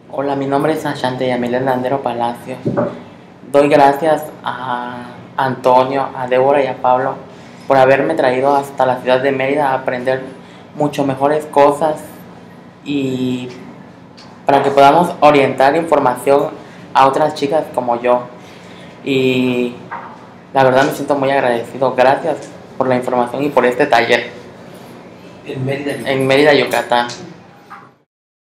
Hola, mi nombre es Ashante Yamile Landero Palacios. Doy gracias a Antonio, a Débora y a Pablo por haberme traído hasta la ciudad de Mérida a aprender mucho mejores cosas y para que podamos orientar información a otras chicas como yo. Y la verdad me siento muy agradecido. Gracias por la información y por este taller En Mérida. en Mérida, Yucatán.